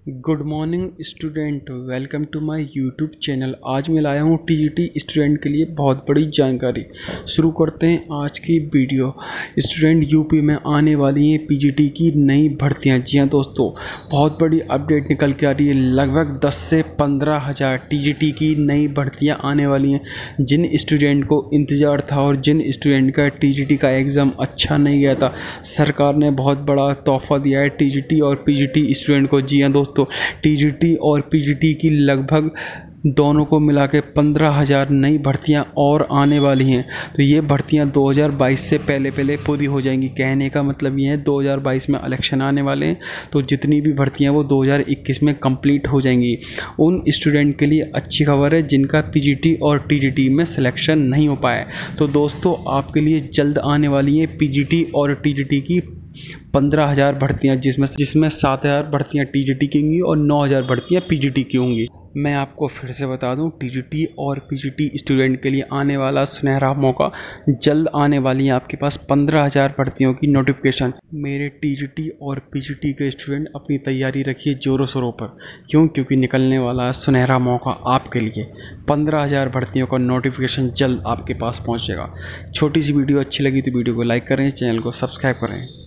Good morning student, welcome to my YouTube channel. आज मैं लाया हूँ टीजीटी स्टूडेंट के लिए बहुत बड़ी जानकारी। शुरू करते हैं आज की वीडियो। स्टूडेंट, यूपी में आने वाली हैं पीजीटी की नई भर्तियाँ। जी हाँ दोस्तों, बहुत बड़ी अपडेट निकल के आ रही है। लगभग 10 से 15 हज़ार टीजीटी की नई भर्तियाँ आने वाली हैं। जिन स्टूडेंट को इंतज़ार था और जिन स्टूडेंट का टीजीटी का एग्ज़ाम अच्छा नहीं गया था, सरकार ने बहुत बड़ा तोहफा दिया है टीजीटी और पीजीटी स्टूडेंट को। जी हाँ दोस्तों, टीजीटी और पीजीटी की लगभग दोनों को मिला के 15,000 नई भर्तियां और आने वाली हैं। तो ये भर्तियां 2022 से पहले पूरी हो जाएंगी। कहने का मतलब ये है 2022 में इलेक्शन आने वाले हैं, तो जितनी भी भर्तियां वो 2021 में कंप्लीट हो जाएंगी। उन स्टूडेंट के लिए अच्छी खबर है जिनका पीजीटी और टीजीटी में सिलेक्शन नहीं हो पाया। तो दोस्तों, आपके लिए जल्द आने वाली हैं पीजीटी और टीजीटी की 15,000 भर्तियाँ, जिसमें 7,000 भर्तियाँ टीजीटी की होंगी और 9,000 भर्तियाँ पीजीटी की होंगी। मैं आपको फिर से बता दूं, टीजीटी और पीजीटी स्टूडेंट के लिए आने वाला सुनहरा मौका जल्द आने वाली है। आपके पास 15,000 भर्तियों की नोटिफिकेशन। मेरे टीजीटी और पीजीटी के स्टूडेंट अपनी तैयारी रखिए ज़ोरों शोरों पर। क्योंकि निकलने वाला है सुनहरा मौका आपके लिए। 15,000 भर्तियों का नोटिफिकेशन जल्द आपके पास पहुँचेगा। छोटी सी वीडियो अच्छी लगी तो वीडियो को लाइक करें, चैनल को सब्सक्राइब करें।